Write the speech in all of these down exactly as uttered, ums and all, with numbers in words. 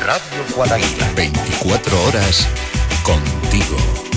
Radio Guadaira. veinticuatro horas contigo.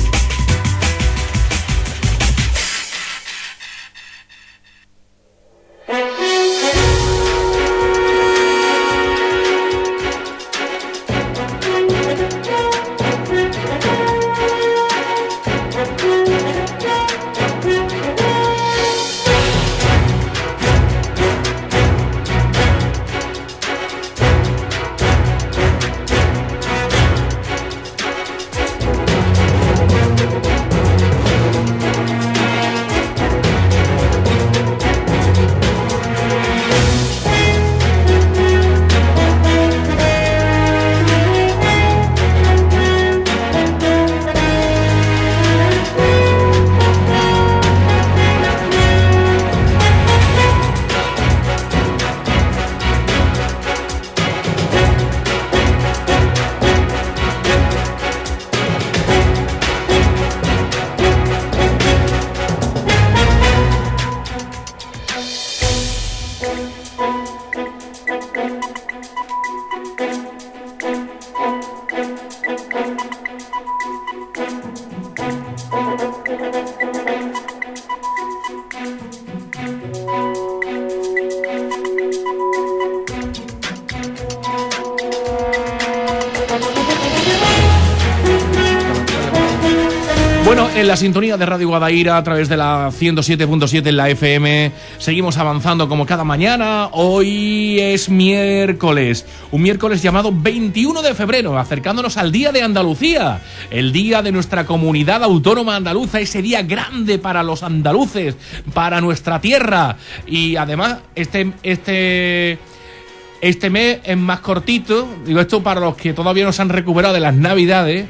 Bueno, en la sintonía de Radio Guadaira, a través de la ciento siete punto siete en la F M, seguimos avanzando como cada mañana. Hoy es miércoles, un miércoles llamado veintiuno de febrero, acercándonos al Día de Andalucía, el día de nuestra comunidad autónoma andaluza, ese día grande para los andaluces, para nuestra tierra. Y además, este... este Este mes es más cortito, digo esto para los que todavía no se han recuperado de las Navidades.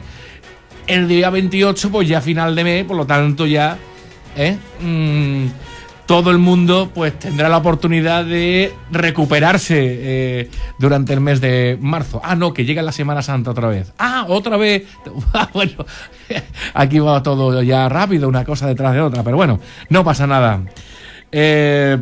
El día veintiocho, pues ya final de mes, por lo tanto ya ¿eh? mm, todo el mundo pues tendrá la oportunidad de recuperarse eh, durante el mes de marzo. Ah, no, que llega la Semana Santa otra vez. Ah, otra vez. Ah, bueno, aquí va todo ya rápido, una cosa detrás de otra, pero bueno, no pasa nada. Eh...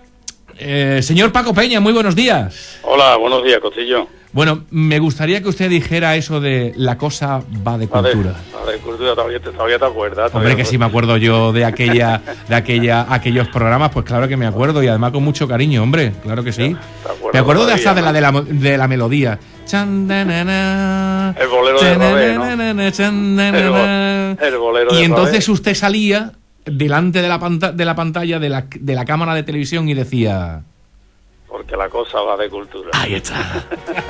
Eh, señor Paco Peña, muy buenos días. Hola, buenos días, Cotillo. Bueno, me gustaría que usted dijera eso de la cosa va de cultura. Va de, va de cultura, todavía te, todavía te acuerdas. Todavía Hombre, que sí me acuerdo yo de aquella, de aquella, aquellos programas, pues claro que me acuerdo, y además con mucho cariño, hombre, claro que sí. Me acuerdo de hasta de la de la de la melodía. El bolero de Rabé, ¿no? El, el bolero de Y entonces Rabé. Usted salía delante de la, panta de la pantalla de la, de la cámara de televisión y decía... Porque la cosa va de cultura. Ahí está.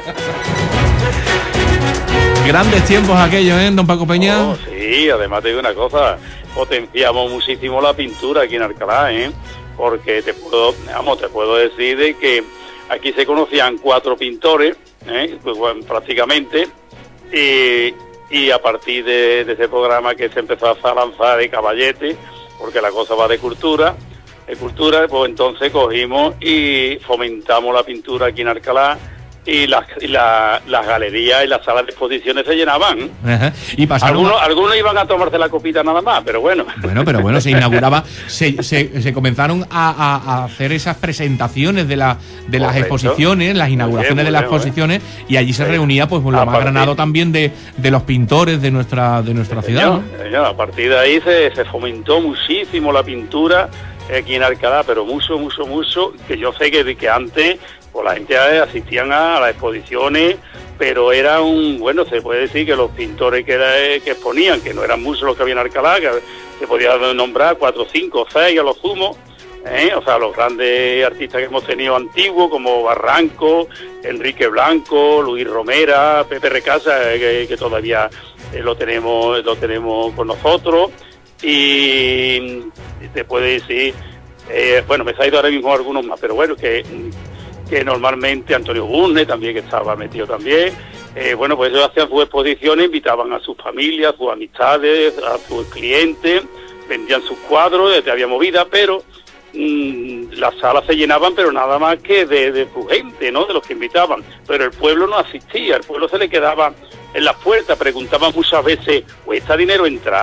Grandes tiempos aquellos, ¿eh, don Paco Peña? Oh, sí, además te digo una cosa, potenciamos muchísimo la pintura aquí en Alcalá, ¿eh? Porque te puedo, vamos, te puedo decir de que aquí se conocían cuatro pintores, ¿eh? Pues bueno, prácticamente, y, y a partir de, de ese programa que se empezó a lanzar de Caballete, porque la cosa va de cultura, de cultura, pues entonces cogimos y fomentamos la pintura aquí en Alcalá, y las y la, las galerías y las salas de exposiciones se llenaban. Ajá. Y pasaron... algunos, algunos iban a tomarse la copita nada más, pero bueno. Bueno, pero bueno, se inauguraba, se, se, se comenzaron a, a, a hacer esas presentaciones de, la, de las Correcto. exposiciones, las inauguraciones Bien, de las bien, exposiciones, y allí se sí. reunía pues lo A más partir... granado también de, de los pintores de nuestra, de nuestra Sí, ciudad, señor, ¿no? señor. A partir de ahí se, se fomentó muchísimo la pintura aquí en Alcalá, pero mucho, mucho, mucho, que yo sé que, que antes pues la gente asistían a, a las exposiciones, pero era un, bueno, se puede decir que los pintores que, era, que exponían, que no eran muchos los que había en Alcalá, que se podía nombrar cuatro, cinco, seis a lo sumo, ¿eh? O sea, los grandes artistas que hemos tenido antiguos, como Barranco, Enrique Blanco, Luis Romera, Pepe Recasa, eh, que, que todavía eh, lo tenemos lo tenemos con nosotros, y te puede decir, eh, bueno, me he ido ahora mismo algunos más, pero bueno, que... que normalmente Antonio Burne también, que estaba metido también, eh, bueno, pues ellos hacían sus exposiciones, invitaban a sus familias, a sus amistades, a sus clientes, vendían sus cuadros, había movida, pero mmm, las salas se llenaban, pero nada más que de, de su gente, ¿no?, de los que invitaban, pero el pueblo no asistía, el pueblo se le quedaba en las puertas, preguntaban muchas veces, ¿cuesta dinero entrar?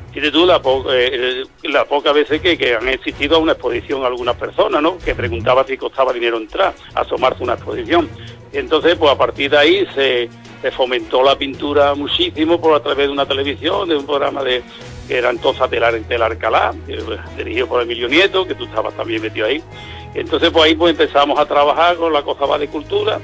fíjate tú la, po eh, la pocas veces que, que han existido a una exposición algunas personas, ¿no? Que preguntaba si costaba dinero entrar, asomarse a una exposición. Y entonces, pues a partir de ahí se, se fomentó la pintura muchísimo por a través de una televisión, de un programa de que era entonces Telar, Telar Alcalá, dirigido por Emilio Nieto, que tú estabas también metido ahí. Entonces, pues ahí pues empezamos a trabajar con la cosa va de cultura.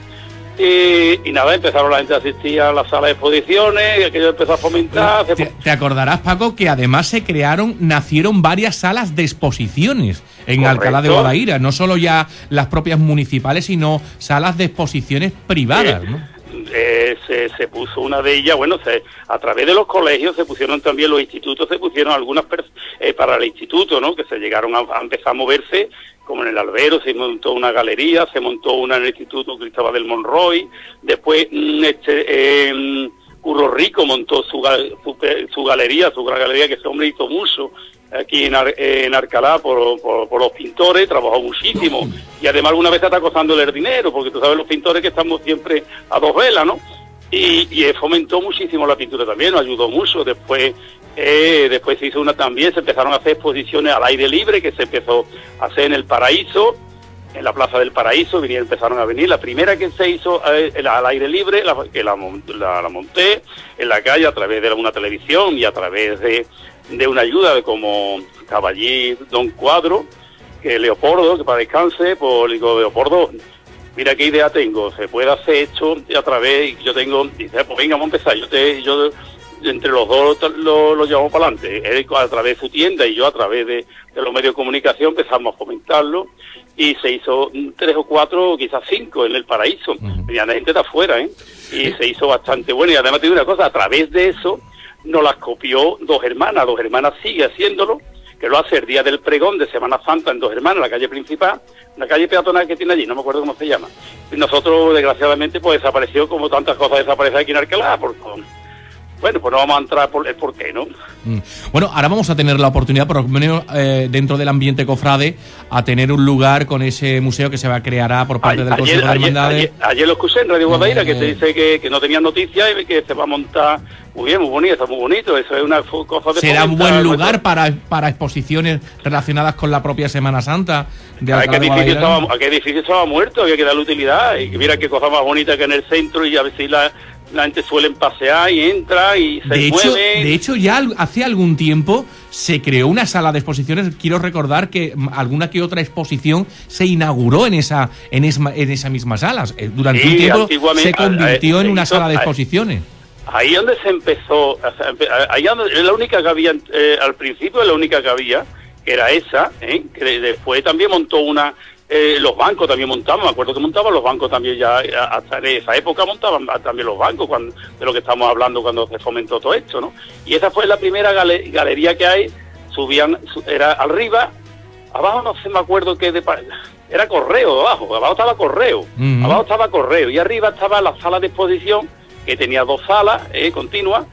Y, y nada, empezaron la gente a asistir a la sala de exposiciones, y aquello empezó a fomentar. ¿Te, te acordarás, Paco, que además se crearon, nacieron varias salas de exposiciones en Correcto. Alcalá de Guadaira? No solo ya las propias municipales, sino salas de exposiciones privadas, eh, ¿no? Eh, se, se puso una de ellas, bueno, se, a través de los colegios se pusieron también los institutos, se pusieron algunas eh, para el instituto, ¿no? Que se llegaron a, a empezar a moverse, como en el Albero se montó una galería, se montó una en el Instituto Cristóbal del Monroy, después este, eh, Curro Rico montó su, su, su galería, su gran galería, que ese hombre hizo mucho aquí en, Ar en Alcalá por, por, por los pintores, trabajó muchísimo, y además alguna vez está costándole el dinero, porque tú sabes los pintores que estamos siempre a dos velas, ¿no? Y, y fomentó muchísimo la pintura también, nos ayudó mucho. Después eh, después se hizo una también, se empezaron a hacer exposiciones al aire libre, que se empezó a hacer en el Paraíso, en la Plaza del Paraíso, vinieron, empezaron a venir. La primera que se hizo eh, al aire libre, la, que la, la, la monté en la calle a través de una televisión y a través de, de una ayuda de como estaba allí Don Cuadro, que Leopoldo, que para descanse, pues digo, Leopoldo, mira qué idea tengo, se puede hacer esto a través, yo tengo, dice, pues venga, vamos a empezar, yo te, yo entre los dos lo, lo llevamos para adelante, él a través de su tienda y yo a través de, de los medios de comunicación empezamos a fomentarlo, y se hizo tres o cuatro, quizás cinco en el Paraíso, uh-huh. Y la gente está afuera, ¿eh? Y se hizo bastante bueno, y además te digo una cosa, a través de eso nos las copió Dos Hermanas, Dos Hermanas sigue haciéndolo, que lo hace el día del pregón de Semana Santa en Dos Hermanas, la calle principal, la calle peatonal que tiene allí, no me acuerdo cómo se llama. Y nosotros, desgraciadamente, pues desapareció como tantas cosas desaparecen aquí en Alcalá, porque, bueno, pues no vamos a entrar por el por qué, ¿no? Mm. Bueno, ahora vamos a tener la oportunidad, por lo menos eh, dentro del ambiente cofrade, a tener un lugar con ese museo que se va a crear por parte ayer, del Consejo de Hermandades. Ayer, ayer, ayer lo escuché en Radio Guadaira, eh, que te dice que, que no tenían noticias y que se va a montar muy bien, muy bonito, está muy bonito. Eso es una cosa de será un buen lugar nuestro... para, para exposiciones relacionadas con la propia Semana Santa de Alcalá de Guadaira. Estaba, ¿A qué edificio estaba muerto? Había que darle utilidad. Y mira qué cosa más bonita que en el centro, y a ver si la... la gente suelen pasear y entra y se de hecho, mueve. De hecho, ya hace algún tiempo se creó una sala de exposiciones. Quiero recordar que alguna que otra exposición se inauguró en esa en esa, en esa misma sala. Durante sí, un tiempo se convirtió en una hizo, sala de exposiciones. Ahí donde se empezó, ahí es la única que había, eh, al principio es la única que había, que era esa, ¿eh? Que después también montó una... Eh, los bancos también montaban, me acuerdo que montaban los bancos también ya, hasta en esa época montaban también los bancos, cuando, de lo que estamos hablando cuando se fomentó todo esto, ¿no? Y esa fue la primera gale, galería que hay, subían, era arriba, abajo no sé, me acuerdo que de, era correo abajo, abajo estaba correo, uh-huh. Abajo estaba correo, y arriba estaba la sala de exposición, que tenía dos salas eh, continuas,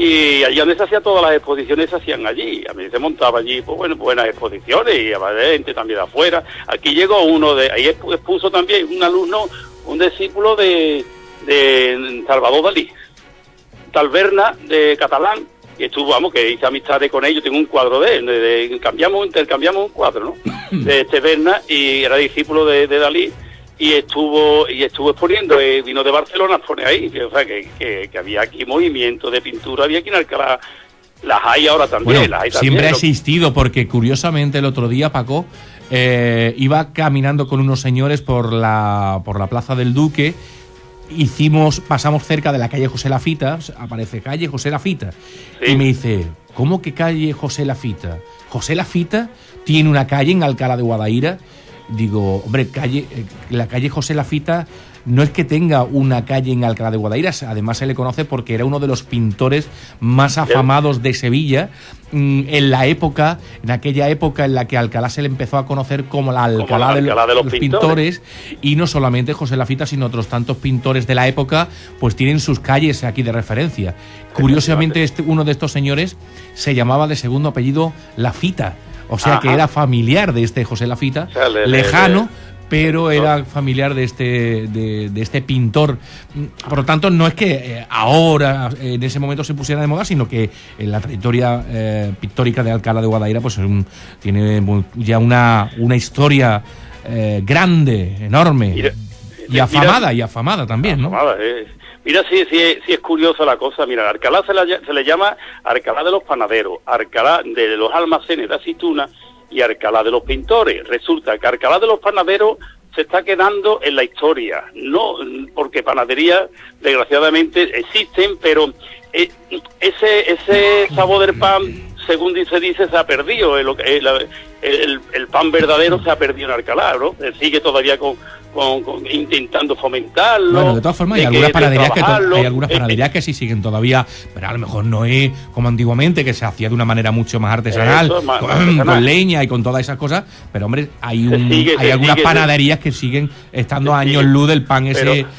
y allí donde se hacían todas las exposiciones se hacían allí. A mí se montaba allí, pues bueno, buenas exposiciones, y había gente también de afuera. Aquí llegó uno de, ahí expuso también un alumno, un discípulo de, de Salvador Dalí, Talberna, de catalán, y estuvo, vamos, que hice amistades con ellos, tengo un cuadro de él, de, de, cambiamos, intercambiamos un cuadro, ¿no? De este Berna, y era discípulo de, de Dalí, y estuvo y estuvo exponiendo, eh, vino de Barcelona, pone ahí, o sea, que, que, que había aquí movimiento de pintura, había aquí en Alcalá, las hay ahora también, bueno, las hay siempre también, ha existido, porque curiosamente el otro día, Paco, eh, iba caminando con unos señores por la, por la Plaza del Duque, hicimos, pasamos cerca de la calle José Lafita, aparece calle José Lafita, sí. Y me dice, ¿cómo que calle José Lafita? ¿José Lafita tiene una calle en Alcalá de Guadaira? Digo, hombre, calle, la calle José Lafita no es que tenga una calle en Alcalá de Guadaira, además se le conoce porque era uno de los pintores más afamados de Sevilla en la época, en aquella época en la que Alcalá se le empezó a conocer como la Alcalá, como la Alcalá de, de los, los pintores. pintores, y no solamente José Lafita, sino otros tantos pintores de la época, pues tienen sus calles aquí de referencia. Curiosamente, este, uno de estos señores se llamaba de segundo apellido Lafita, o sea, ajá, que era familiar de este José Lafita, o sea, le, lejano, le, le. pero era familiar de este de, de este pintor. Por lo tanto, no es que eh, ahora, en ese momento, se pusiera de moda, sino que en la trayectoria eh, pictórica de Alcalá de Guadaira pues es un, tiene ya una, una historia eh, grande, enorme, mira, y afamada, mira, y afamada también, ¿no? Afamada, eh. Mira, si sí, sí, sí es curiosa la cosa. Mira, Alcalá se, la, se le llama Alcalá de los panaderos, Alcalá de los almacenes de aceituna y Alcalá de los pintores. Resulta que Alcalá de los panaderos se está quedando en la historia, no porque panaderías desgraciadamente existen, pero eh, ese ese sabor del pan, según dice dice se ha perdido. El, el, el, el pan verdadero se ha perdido en Alcalá, ¿no? Sigue todavía con Con, con, intentando fomentarlo. Bueno, de todas formas, hay algunas panaderías que hay algunas panaderías que sí siguen todavía, pero a lo mejor no es como antiguamente, que se hacía de una manera mucho más artesanal, Eso, más, con, más artesanal. con leña y con todas esas cosas. Pero hombre, hay un sigue, hay algunas sigue, panaderías que siguen estando a años sigue. luz del pan ese pero,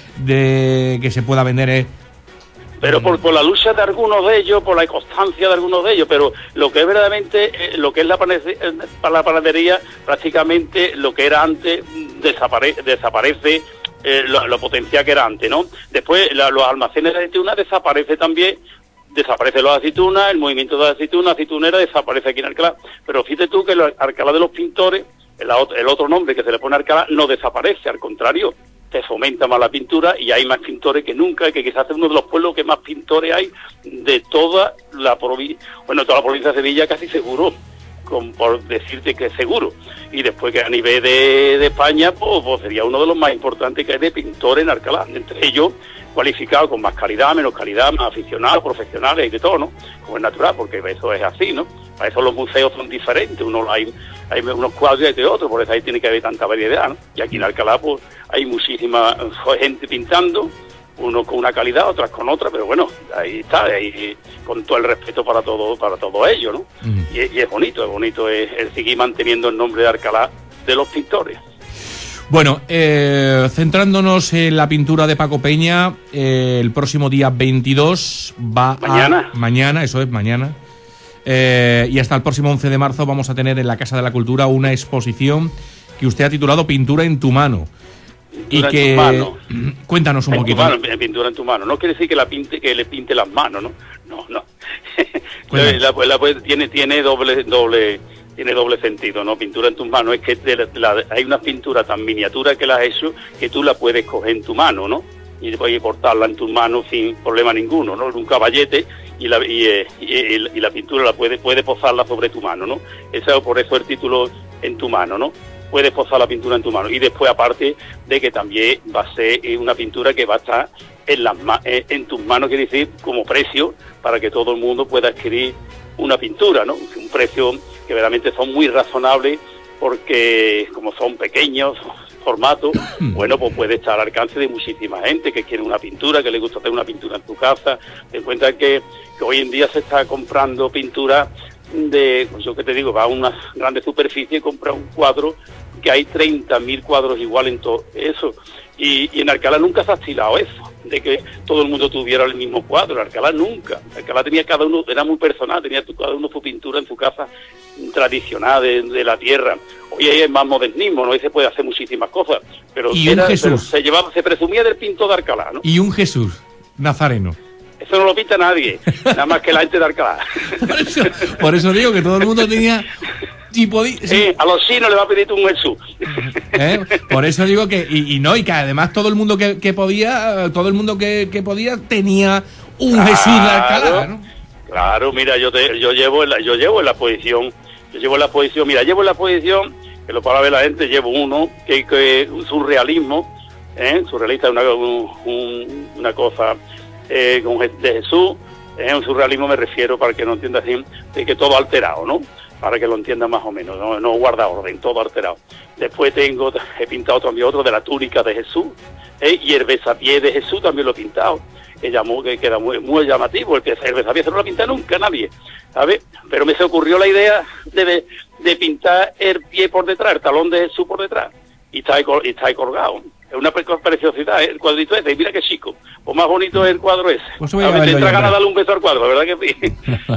de que se pueda vender. Eh, pero por, por la lucha de algunos de ellos, por la constancia de algunos de ellos, pero lo que es verdaderamente, eh, lo que es la, panade la panadería, prácticamente lo que era antes, desapare desaparece eh, lo, lo potencial que era antes, ¿no? Después la, los almacenes de aceituna desaparece también, desaparecen los aceitunas, el movimiento de la aceituna, aceitunera desaparece aquí en Alcalá, pero fíjate tú que el Alcalá de los pintores, el, el otro nombre que se le pone a Alcalá, no desaparece, al contrario, se fomenta más la pintura y hay más pintores que nunca, que quizás es uno de los pueblos que más pintores hay de toda la provincia, bueno, toda la provincia de Sevilla casi seguro, con, por decirte que seguro. Y después que a nivel de, de España, pues, pues sería uno de los más importantes que hay de pintores en Alcalá, entre ellos cualificados con más calidad, menos calidad, más aficionados, profesionales y de todo, ¿no? Como es natural, porque eso es así, ¿no? Para eso los museos son diferentes, uno hay, hay unos cuadros y de otros, por eso ahí tiene que haber tanta variedad, ¿no? Y aquí en Alcalá, pues, hay muchísima gente pintando, unos con una calidad, otras con otra, pero bueno, ahí está, ahí, con todo el respeto para todo, para todo ello, ¿no? Uh-huh. y, y es bonito, es bonito es, el seguir manteniendo el nombre de Alcalá de los pintores. Bueno, eh, centrándonos en la pintura de Paco Peña, eh, el próximo día veintidós va mañana. a... Mañana, eso es, mañana. Eh, y hasta el próximo once de marzo vamos a tener en la Casa de la Cultura una exposición que usted ha titulado Pintura en tu mano. Pintura y que... en tu mano. Cuéntanos un en poquito. Mano, pintura en tu mano. No quiere decir que la pinte, que le pinte las manos, ¿no? No, no. la, la, la, tiene, tiene doble... doble tiene doble sentido, ¿no? Pintura en tus manos, es que de la, la, hay una pintura tan miniatura que la has hecho que tú la puedes coger en tu mano, ¿no? Y puedes portarla en tus manos sin problema ninguno, ¿no? Un caballete y la, y, y, y, y la pintura la puedes puede posarla sobre tu mano, ¿no? Eso, por eso el título en tu mano, ¿no? Puedes posar la pintura en tu mano. Y después, aparte de que también va a ser una pintura que va a estar en, las ma en tus manos, quiere decir, como precio, para que todo el mundo pueda adquirir una pintura, ¿no? Un precio que verdaderamente son muy razonables, porque como son pequeños formatos, bueno, pues puede estar al alcance de muchísima gente que quiere una pintura, que le gusta hacer una pintura en tu casa. Te encuentras que, que hoy en día se está comprando pintura de, pues yo que te digo, va a una grande superficie y compra un cuadro que hay treinta mil cuadros igual en todo eso. Y, y en Alcalá nunca se ha estilado eso, de que todo el mundo tuviera el mismo cuadro. En Alcalá nunca. Alcalá tenía cada uno, era muy personal, tenía cada uno su pintura en su casa tradicional de, de la tierra. Hoy hay más modernismo, ¿no? Hoy se puede hacer muchísimas cosas, pero, ¿Y era, un Jesús? pero se llevaba, se presumía del pintor de Alcalá, ¿no? Y un Jesús nazareno. Eso no lo pinta nadie, nada más que la gente de Alcalá. Por eso, por eso digo que todo el mundo tenía... Si podí, si... Sí, a los chinos le va a pedir un Jesús. ¿Eh? Por eso digo que, y, y no, y que además todo el mundo que, que podía, todo el mundo que, que podía tenía un claro, Jesús de Alcalá, ¿no? Claro, mira, yo te, yo llevo en la, yo llevo en la posición, yo llevo en la posición, mira, llevo en la posición, que lo para ver la gente, llevo uno, que es un surrealismo, ¿eh? Surrealista es una, un, un, una cosa eh, con, de Jesús, ¿eh? Un surrealismo me refiero, para que no entienda así, de que todo alterado, ¿no? Para que lo entienda más o menos, no, no guarda orden, todo alterado. Después tengo, he pintado también otro de la túnica de Jesús, ¿eh? Y el besapié de Jesús también lo he pintado, que, llamó, que queda muy, muy llamativo, el, el besapié no lo pinta nunca nadie, ¿sabes? Pero me se ocurrió la idea de, de pintar el pie por detrás, el talón de Jesús por detrás, y está ahí, y está ahí colgado. Es una preciosidad, ¿eh? El cuadrito ese, mira qué chico. Pues más bonito es el cuadro ese. Pues voy a, a ver, te entra yo, ganas de darle un beso al cuadro, ¿verdad que sí?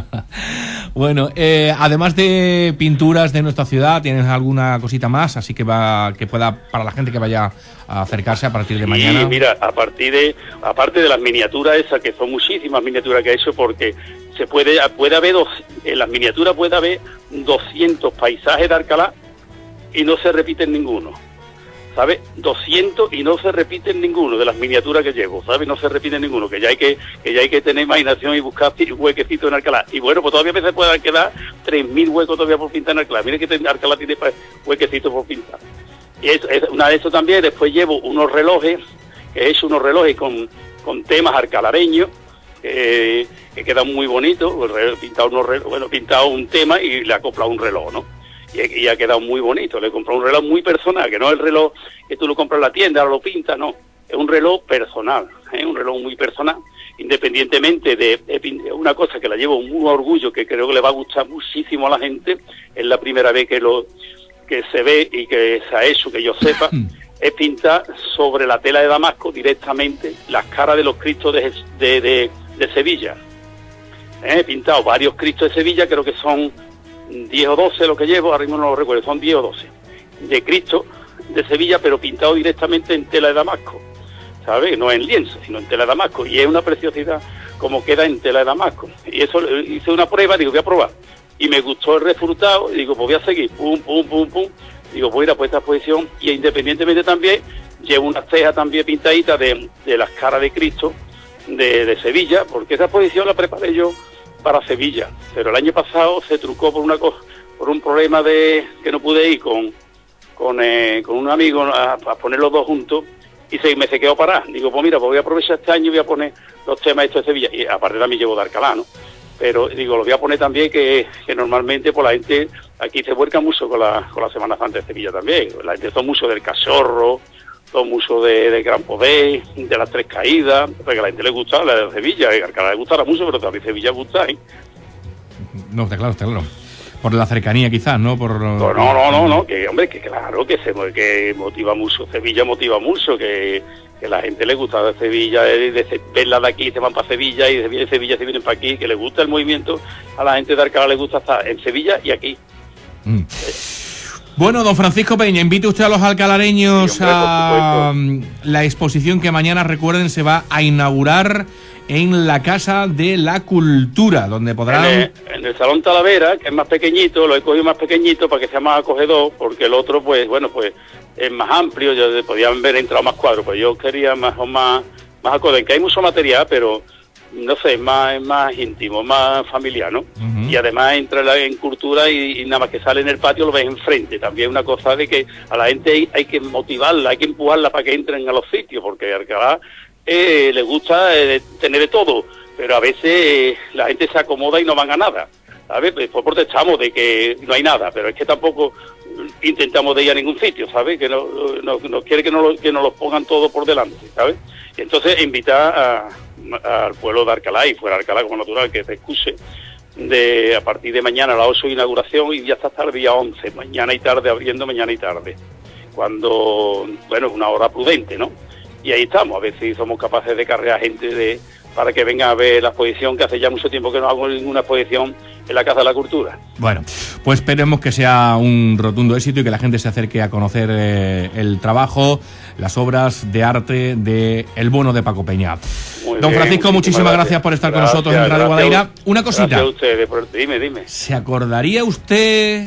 Bueno, eh, además de pinturas de nuestra ciudad, ¿tienes alguna cosita más? Así que va, que pueda, para la gente que vaya a acercarse a partir de Sí, mañana. mira, a partir de, aparte de las miniaturas esas, que son muchísimas miniaturas que he hecho, porque se puede, puede haber dos, en las miniaturas puede haber doscientos paisajes de Alcalá y no se repiten ninguno. ¿Sabes? doscientos y no se repiten ninguno de las miniaturas que llevo, ¿sabes? No se repiten ninguno, que ya hay que que ya hay que tener imaginación y buscar huequecitos en Alcalá. Y bueno, pues todavía se pueden quedar tres mil huecos todavía por pintar en Alcalá. Mire que Alcalá tiene huequecitos por pintar. Y eso, es una de eso también. Después llevo unos relojes, que he hecho unos relojes con, con temas alcalareños, eh, que quedan muy bonitos. He pintado unos relojes, bueno, he pintado un tema y le he acoplado un reloj, ¿no? Y ha quedado muy bonito. Le he comprado un reloj muy personal, que no es el reloj que tú lo compras en la tienda, ahora lo pintas, no. Es un reloj personal, ¿eh? Un reloj muy personal, independientemente de, de una cosa que la llevo muy orgullo, que creo que le va a gustar muchísimo a la gente. Es la primera vez que lo que se ve y que se ha hecho, que yo sepa, es pintar sobre la tela de Damasco directamente las caras de los Cristos de, de, de, de Sevilla. ¿Eh? He pintado varios Cristos de Sevilla, creo que son diez o doce lo que llevo, ahora mismo no lo recuerdo, son diez o doce, de Cristo de Sevilla, pero pintado directamente en tela de Damasco, ¿sabes? No en lienzo, sino en tela de Damasco, y es una preciosidad como queda en tela de Damasco. Y eso, hice una prueba, digo, voy a probar, y me gustó el resultado, y digo, pues voy a seguir, pum, pum, pum, pum, digo, voy a ir a por esta exposición, y independientemente también, llevo unas cejas también pintaditas de, de las caras de Cristo de, de Sevilla, porque esa exposición la preparé yo para Sevilla, pero el año pasado se trucó por una cosa, por un problema de que no pude ir con con, eh, con un amigo a, a poner los dos juntos y se me se quedó parar. Digo, pues mira, pues voy a aprovechar este año y voy a poner los temas estos de Sevilla, y aparte también llevo de Alcalá, ¿no? Pero digo, lo voy a poner también que, que normalmente pues la gente aquí se vuelca mucho con la con la Semana Santa de Sevilla también. La gente son mucho del Cachorro, son mucho de, de Gran Poder, de las Tres Caídas, porque a la gente le gusta la de Sevilla, a Alcalá le gustará mucho, pero también Sevilla gusta, ¿eh? No, está claro, está claro. Por la cercanía quizás, ¿no? Por... No, no, no, no, no, que hombre, que claro, que se que motiva mucho, Sevilla motiva mucho, que, que la gente le gusta de Sevilla, de, de verla de aquí, se van para Sevilla, y de Sevilla se vienen para aquí, que le gusta el movimiento, a la gente de Alcalá le gusta estar en Sevilla y aquí. Mm. Eh. Bueno, don Francisco Peña, invite usted a los alcalareños sí, hombre, a la exposición que mañana, recuerden, se va a inaugurar en la Casa de la Cultura, donde podrán... En el, en el Salón Talavera, que es más pequeñito, lo he cogido más pequeñito para que sea más acogedor, porque el otro, pues, bueno, pues es más amplio, ya podían ver entrado más cuadros, pues yo quería más o más, más acogedor, que hay mucho material, pero no sé, es más, es más íntimo, más familiar, ¿no? Uh-huh. Y además entra en cultura y, y nada más que sale en el patio lo ves enfrente. También una cosa de que a la gente hay, hay que motivarla, hay que empujarla para que entren a los sitios, porque Alcalá eh, le gusta eh, tener de todo, pero a veces eh, la gente se acomoda y no van a nada, ¿sabes? Después protestamos de que no hay nada, pero es que tampoco intentamos de ir a ningún sitio, ¿sabes? Que no, no, no quiere que nos que nos los pongan todo por delante, ¿sabes? Y entonces invitar a al pueblo de Alcalá y fuera de Alcalá como natural que se escuche de a partir de mañana a las ocho de inauguración y ya está hasta el día once, mañana y tarde, abriendo mañana y tarde, cuando, bueno, es una hora prudente, ¿no? Y ahí estamos, a ver si somos capaces de cargar gente de para que venga a ver la exposición, que hace ya mucho tiempo que no hago ninguna exposición en la Casa de la Cultura. Bueno, pues esperemos que sea un rotundo éxito y que la gente se acerque a conocer eh, el trabajo, las obras de arte de El Bueno de Paco Peña. Muy Don bien, Francisco, muchísimas gracias, gracias por estar gracias, con nosotros en Radio Guadaira. Una cosita. Gracias a ustedes, por, dime, dime. ¿Se acordaría usted...?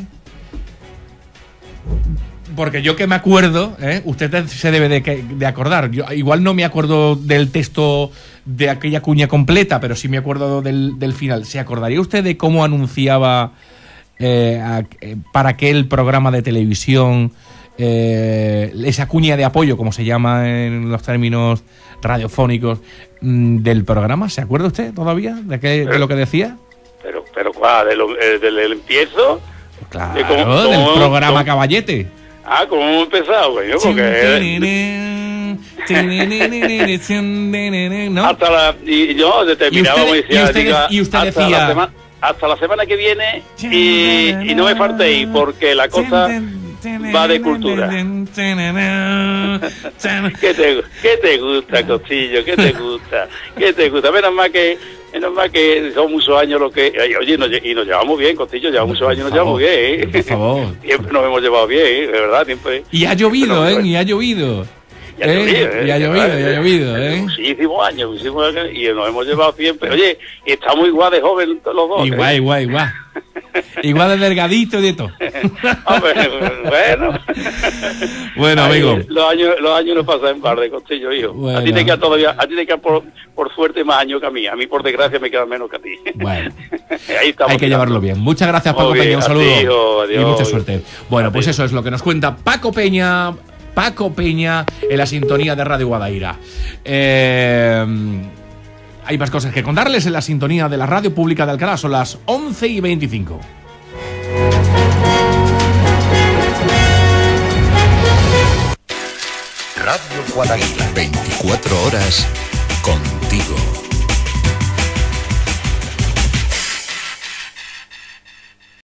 Porque yo que me acuerdo, ¿eh? Usted se debe de, de acordar. Yo igual no me acuerdo del texto de aquella cuña completa, pero sí me acuerdo del, del final. ¿Se acordaría usted de cómo anunciaba eh, a, eh, para aquel programa de televisión eh, esa cuña de apoyo, como se llama en los términos radiofónicos, mmm, del programa? ¿Se acuerda usted todavía de, qué, pero, de lo que decía? Pero, pero ¿cuál? ¿Del, del, del empiezo? Claro, de cómo, cómo, del programa cómo, Caballete. Ah, ¿cómo hemos empezado, güey? Porque... ¿no? Hasta la... Y yo determinaba, me decía... Y usted, diga, y usted hasta decía... La hasta la semana que viene y, y no me faltéis, porque la cosa va de cultura. ¿Qué te, qué te gusta, Costillo? ¿Qué te gusta? ¿Qué te gusta? Menos mal que, menos mal que son muchos años lo que... Oye, nos, y nos llevamos bien, Costillo, llevamos muchos años, nos llevamos bien, ¿eh? Por favor. Siempre nos hemos llevado bien, ¿eh? De verdad, siempre. Y ha llovido, ¿eh? Y ha llovido. Y ha llovido, ¿eh? Y ha llovido, y ha llovido, ¿eh? Muchísimos años, muchísimos años, y nos hemos llevado siempre. Oye, estamos igual de jóvenes los dos. Igual, ¿eh? igual, igual. Igual de delgadito y de todo. Hombre, bueno. Bueno, Ay, amigo. Los años, los años no pasan en par de Costillo, hijo. Bueno. A ti te queda todavía, a ti te queda por, por suerte más años que a mí. A mí, por desgracia, me quedan menos que a ti. Bueno. Ahí estamos. Hay que llevarlo bien. Muchas gracias, Paco Muy Peña. bien, Un saludo. adiós, adiós. Y mucha suerte. Bueno, pues Adiós. eso es lo que nos cuenta Paco Peña. Paco Peña en la sintonía de Radio Guadaira. Eh, hay más cosas que contarles en la sintonía de la Radio Pública de Alcalá. Son las once y veinticinco. Radio Guadaira, veinticuatro horas contigo.